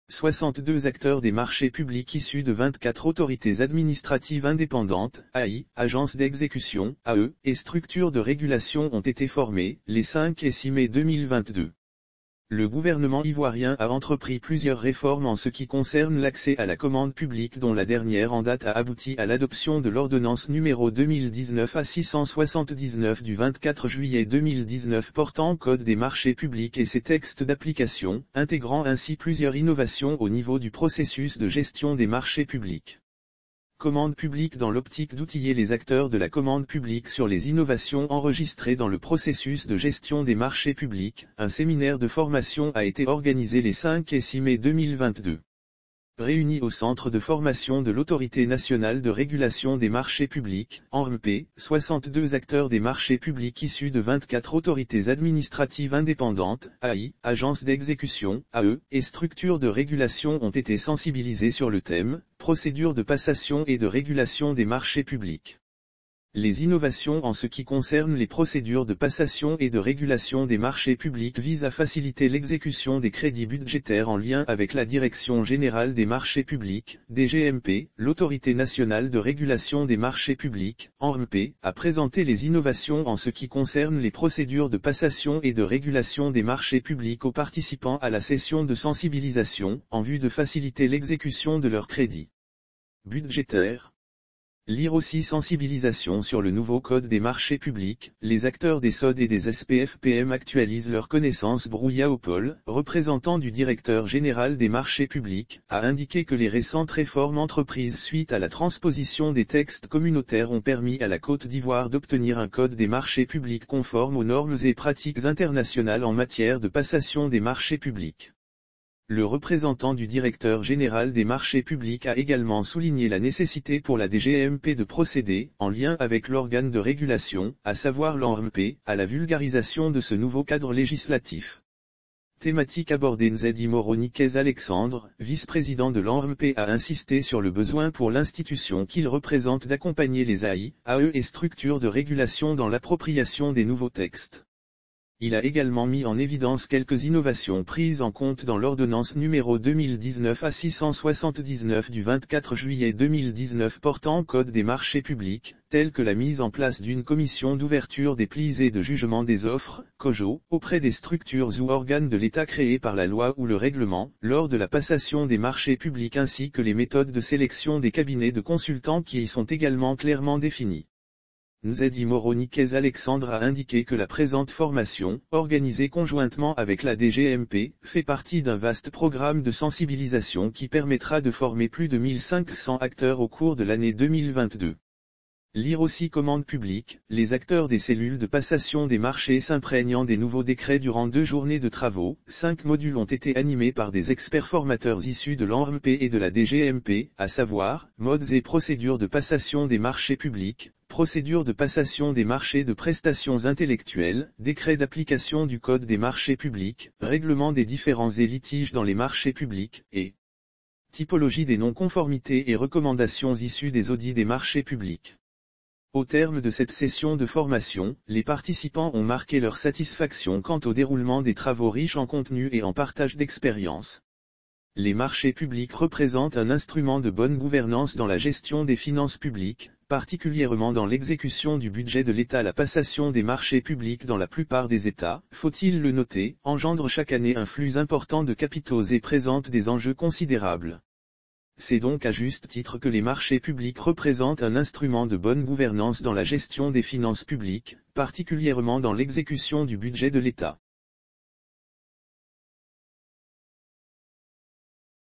62 acteurs des marchés publics issus de 24 autorités administratives indépendantes, AI, agences d'exécution, AE, et structures de régulation ont été formés, les 5 et 6 mai 2022. Le gouvernement ivoirien a entrepris plusieurs réformes en ce qui concerne l'accès à la commande publique dont la dernière en date a abouti à l'adoption de l'ordonnance numéro 2019-679 du 24 juillet 2019 portant code des marchés publics et ses textes d'application, intégrant ainsi plusieurs innovations au niveau du processus de gestion des marchés publics. Commande publique dans l'optique d'outiller les acteurs de la commande publique sur les innovations enregistrées dans le processus de gestion des marchés publics, un séminaire de formation a été organisé les 5 et 6 mai 2022. Réunis au centre de formation de l'Autorité nationale de régulation des marchés publics, ANRMP, 62 acteurs des marchés publics issus de 24 autorités administratives indépendantes, AI, agences d'exécution, AE, et structures de régulation ont été sensibilisés sur le thème, procédure de passation et de régulation des marchés publics. Les innovations en ce qui concerne les procédures de passation et de régulation des marchés publics visent à faciliter l'exécution des crédits budgétaires en lien avec la Direction générale des marchés publics, DGMP, l'Autorité nationale de régulation des marchés publics, ANRMP, a présenté les innovations en ce qui concerne les procédures de passation et de régulation des marchés publics aux participants à la session de sensibilisation, en vue de faciliter l'exécution de leurs crédits budgétaires. Lire aussi sensibilisation sur le nouveau code des marchés publics, les acteurs des SOD et des SPFPM actualisent leurs connaissances. Brouillat-Opol, représentant du directeur général des marchés publics, a indiqué que les récentes réformes entreprises suite à la transposition des textes communautaires ont permis à la Côte d'Ivoire d'obtenir un code des marchés publics conforme aux normes et pratiques internationales en matière de passation des marchés publics. Le représentant du directeur général des marchés publics a également souligné la nécessité pour la DGMP de procéder, en lien avec l'organe de régulation, à savoir l'ANRMP, à la vulgarisation de ce nouveau cadre législatif. Thématique abordée. Nzedi Moro-Nikez Alexandre, vice-président de l'ANRMP, a insisté sur le besoin pour l'institution qu'il représente d'accompagner les AI, AE et structures de régulation dans l'appropriation des nouveaux textes. Il a également mis en évidence quelques innovations prises en compte dans l'ordonnance numéro 2019-679 du 24 juillet 2019 portant code des marchés publics, telles que la mise en place d'une commission d'ouverture des plis et de jugement des offres, COJO, auprès des structures ou organes de l'État créés par la loi ou le règlement, lors de la passation des marchés publics ainsi que les méthodes de sélection des cabinets de consultants qui y sont également clairement définies. Nzedi Moro-Nikez Alexandre a indiqué que la présente formation, organisée conjointement avec la DGMP, fait partie d'un vaste programme de sensibilisation qui permettra de former plus de 1500 acteurs au cours de l'année 2022. Lire aussi commande publique, les acteurs des cellules de passation des marchés s'imprégnant des nouveaux décrets durant 2 journées de travaux, 5 modules ont été animés par des experts formateurs issus de l'ANRMP et de la DGMP, à savoir, modes et procédures de passation des marchés publics, procédure de passation des marchés de prestations intellectuelles, décret d'application du Code des marchés publics, règlement des différends et litiges dans les marchés publics, et typologie des non-conformités et recommandations issues des audits des marchés publics. Au terme de cette session de formation, les participants ont marqué leur satisfaction quant au déroulement des travaux riches en contenu et en partage d'expériences. Les marchés publics représentent un instrument de bonne gouvernance dans la gestion des finances publiques, particulièrement dans l'exécution du budget de l'État. La passation des marchés publics dans la plupart des États, faut-il le noter, engendre chaque année un flux important de capitaux et présente des enjeux considérables. C'est donc à juste titre que les marchés publics représentent un instrument de bonne gouvernance dans la gestion des finances publiques, particulièrement dans l'exécution du budget de l'État.